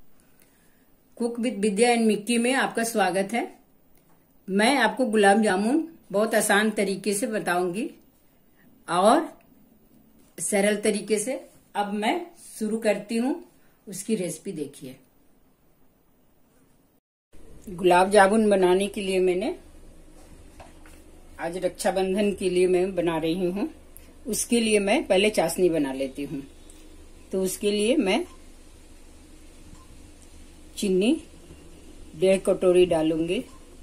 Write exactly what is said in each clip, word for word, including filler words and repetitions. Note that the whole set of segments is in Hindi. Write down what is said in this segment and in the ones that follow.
Cook with Vidya and Mickey में आपका स्वागत है। मैं आपको गुलाब जामुन बहुत आसान तरीके से बताऊंगी और सरल तरीके से। अब मैं शुरू करती हूँ, उसकी रेसिपी देखिए। गुलाब जामुन बनाने के लिए मैंने आज रक्षाबंधन के लिए मैं बना रही हूँ। उसके लिए मैं पहले चाशनी बना लेती हूँ। तो उसके लिए मैं चीनी डेढ़ कटोरी डालूंगी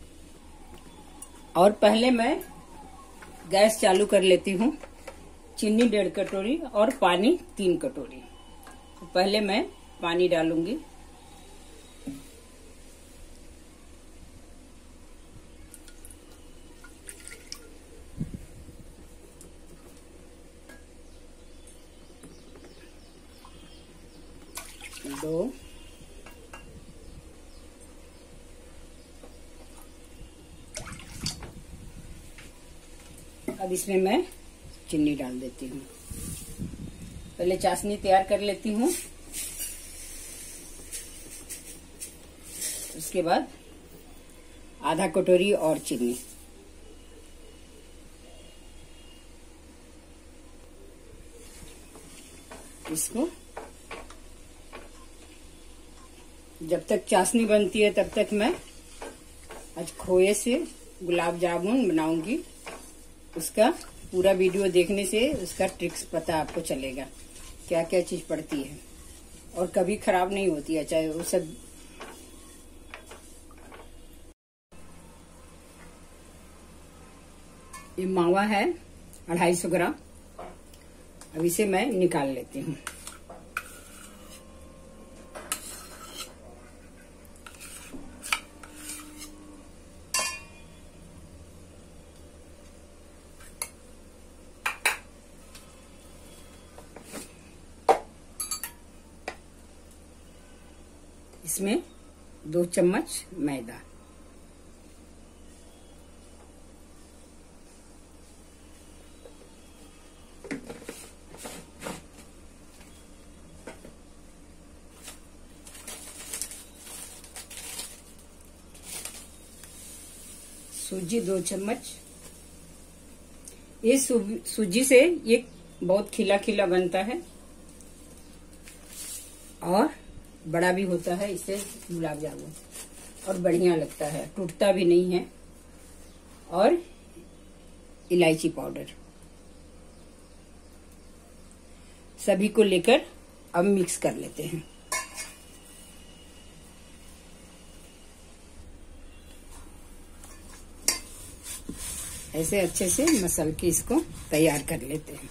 और पहले मैं गैस चालू कर लेती हूँ। चीनी डेढ़ कटोरी और पानी तीन कटोरी। तो पहले मैं पानी डालूंगी। दो अब इसमें मैं चीनी डाल देती हूँ। पहले चाशनी तैयार कर लेती हूँ। उसके बाद आधा कटोरी और चीनी। इसको जब तक चाशनी बनती है तब तक मैं आज खोए से गुलाब जामुन बनाऊंगी। उसका पूरा वीडियो देखने से उसका ट्रिक्स पता आपको चलेगा, क्या क्या चीज पड़ती है और कभी खराब नहीं होती है, चाहे वो सब। ये मावा है अढ़ाई सौ ग्राम। अब इसे मैं निकाल लेती हूँ। इसमें दो चम्मच मैदा, सूजी दो चम्मच। ये सूजी से ये बहुत खिला खिला बनता है और बड़ा भी होता है इससे गुलाब जामुन, और बढ़िया लगता है, टूटता भी नहीं है। और इलायची पाउडर सभी को लेकर अब मिक्स कर लेते हैं। ऐसे अच्छे से मसल के इसको तैयार कर लेते हैं।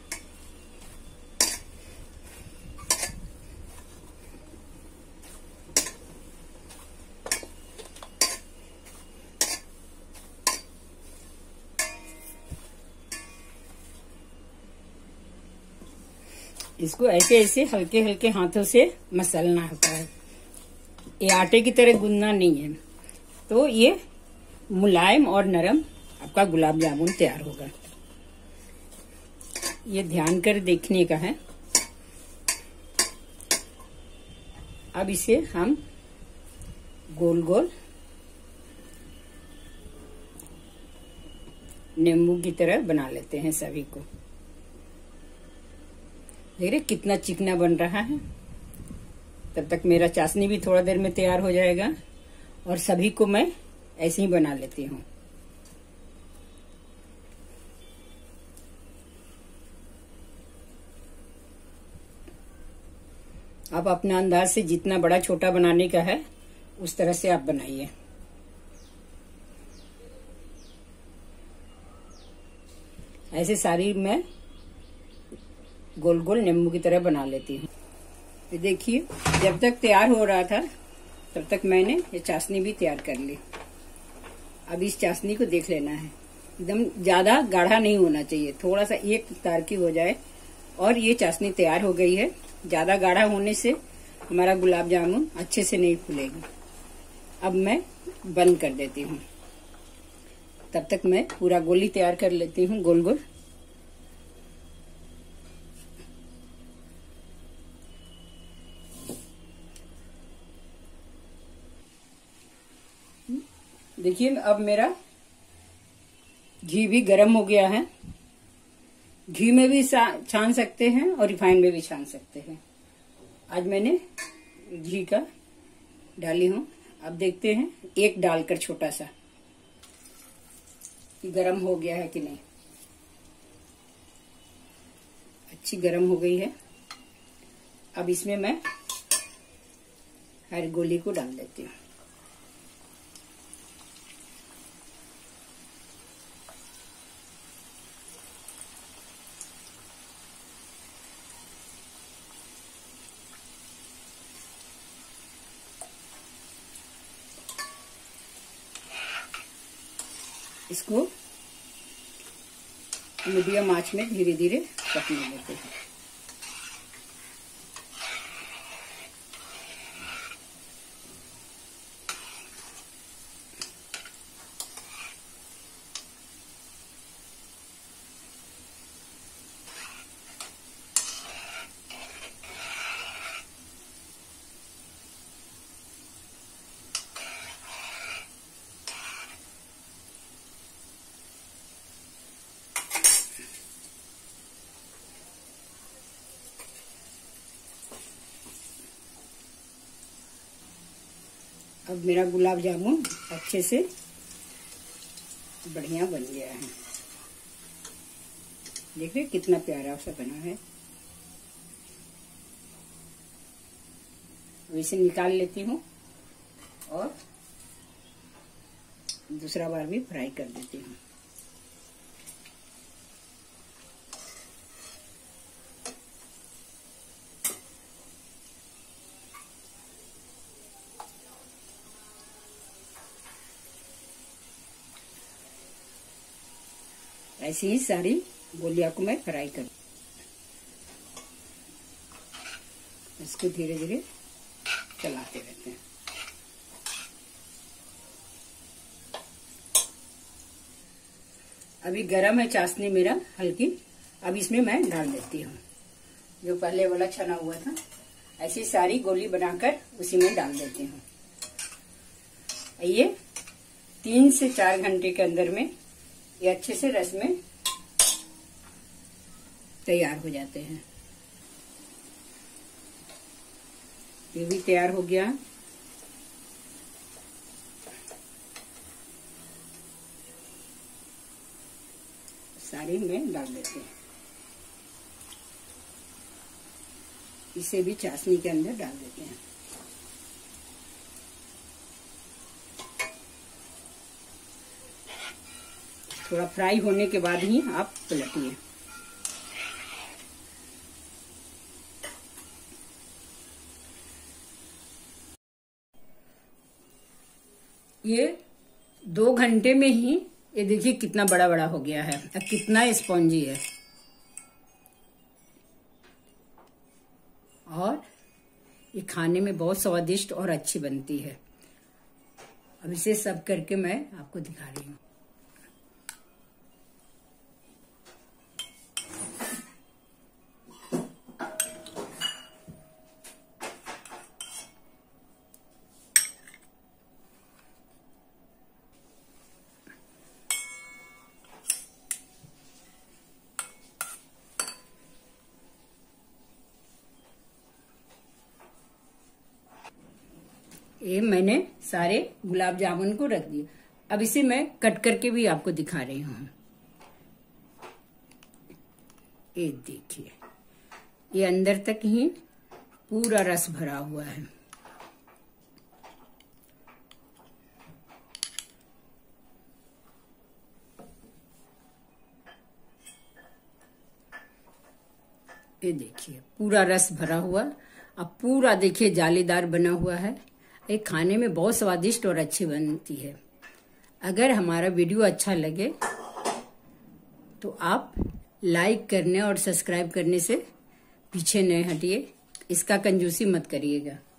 इसको ऐसे ऐसे हल्के हल्के हाथों से मसलना होता है। ये आटे की तरह गूंदना नहीं है। तो ये मुलायम और नरम आपका गुलाब जामुन तैयार होगा। ये ध्यान कर देखने का है। अब इसे हम गोल गोल नींबू की तरह बना लेते हैं सभी को। देख रहे कितना चिकना बन रहा है। तब तक मेरा चाशनी भी थोड़ा देर में तैयार हो जाएगा और सभी को मैं ऐसे ही बना लेती हूँ। आप अपने अंदाज से जितना बड़ा छोटा बनाने का है उस तरह से आप बनाइए। ऐसे सारी मैं गोल गोल नींबू की तरह बना लेती हूँ। ये देखिए जब तक तैयार हो रहा था तब तक मैंने ये चाशनी भी तैयार कर ली। अब इस चाशनी को देख लेना है, एकदम ज्यादा गाढ़ा नहीं होना चाहिए, थोड़ा सा एक तार की हो जाए और ये चाशनी तैयार हो गई है। ज्यादा गाढ़ा होने से हमारा गुलाब जामुन अच्छे से नहीं फूलेगा। अब मैं बंद कर देती हूँ। तब तक मैं पूरा गोली तैयार कर लेती हूँ गोल गोल। देखिए अब मेरा घी भी गर्म हो गया है। घी में भी छान सकते हैं और रिफाइंड में भी छान सकते हैं। आज मैंने घी का डाली हूं। अब देखते हैं एक डालकर छोटा सा कि गरम हो गया है कि नहीं। अच्छी गरम हो गई है। अब इसमें मैं हर गोली को डाल देती हूँ। इसको मीडियम आंच में धीरे धीरे पकने देते हैं। अब मेरा गुलाब जामुन अच्छे से बढ़िया बन गया है। देखिए कितना प्यारा सा बना है। अब इसे निकाल लेती हूँ और दूसरा बार भी फ्राई कर देती हूँ। ऐसी ही सारी गोलियां को मैं फ्राई कर, इसको धीरे धीरे चलाते रहते हैं। अभी गरम है चाशनी मेरा हल्की। अब इसमें मैं डाल देती हूँ जो पहले वाला छना हुआ था। ऐसी सारी गोली बनाकर उसी में डाल देती हूँ। ये तीन से चार घंटे के अंदर में ये अच्छे से रस में तैयार हो जाते हैं। ये भी तैयार हो गया। सारी में डाल देते हैं। इसे भी चाशनी के अंदर डाल देते हैं। थोड़ा फ्राई होने के बाद ही आप पलटिए। ये दो घंटे में ही ये देखिए कितना बड़ा बड़ा हो गया है और कितना स्पॉन्जी है। और ये खाने में बहुत स्वादिष्ट और अच्छी बनती है। अब इसे सर्व करके मैं आपको दिखा रही हूँ। ये मैंने सारे गुलाब जामुन को रख दिए। अब इसे मैं कट करके भी आपको दिखा रही हूँ। ये देखिए ये अंदर तक ही पूरा रस भरा हुआ है। ये देखिए पूरा रस भरा हुआ। अब पूरा देखिए जालीदार बना हुआ है। ये खाने में बहुत स्वादिष्ट और अच्छी बनती है। अगर हमारा वीडियो अच्छा लगे तो आप लाइक करने और सब्सक्राइब करने से पीछे नहीं हटिए। इसका कंजूसी मत करिएगा।